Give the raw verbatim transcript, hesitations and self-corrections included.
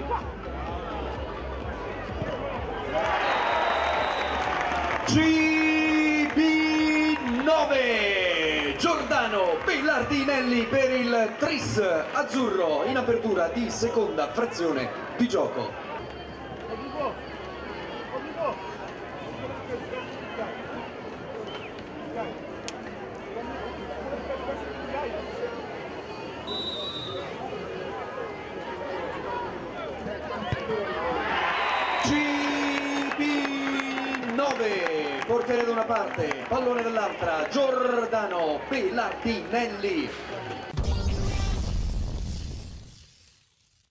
G B nove Giordano Bellardinelli per il Tris azzurro in apertura di seconda frazione di gioco. G B nove, portiere da una parte, pallone dall'altra, Giordano Bellardinelli.